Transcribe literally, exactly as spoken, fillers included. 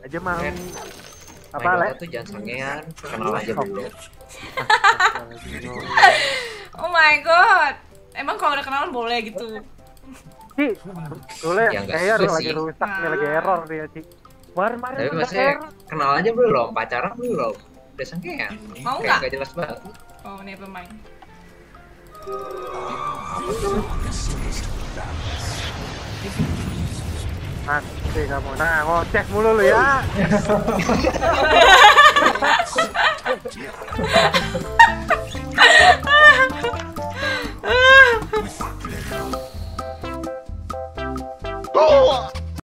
aja mau. Eh, Apa, main Le? Dota tuh jangan sangean, kenal aja dulu. Oh my god. Emang kalau udah kenalan boleh gitu? Ci, boleh Ya, nggak kayak susah lagi sih. rusak nih, lagi error dia, Ci. Kemarin-kemarin Tapi udah maksudnya error. kenal aja belum, pacaran belum. Udah sangean. Mau Kayak nggak? nggak jelas banget. Oh, never mind. Nanti kamu, nah ngoceh mulu lu ya.